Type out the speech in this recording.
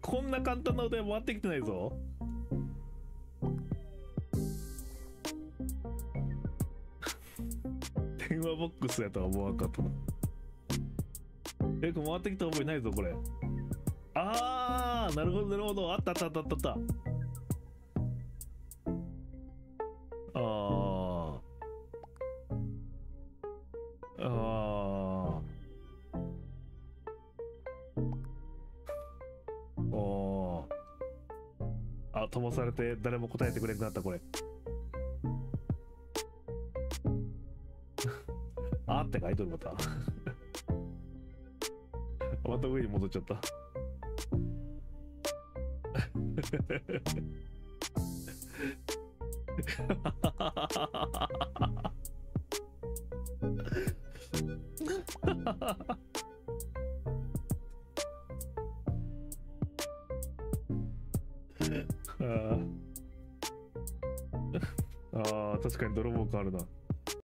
こんな簡単なお題回ってきてないぞ。電話ボックスやとは思わんかったな。これ回ってきた覚えないぞこれ。あー、なるほどなるほど。あったあったあったあったあった。あーあー、おー、あ、飛ばされて誰も答えてくれなくなったこれ。あって書いとるまた。また上に戻っちゃった。あー、確かに泥棒感あるな。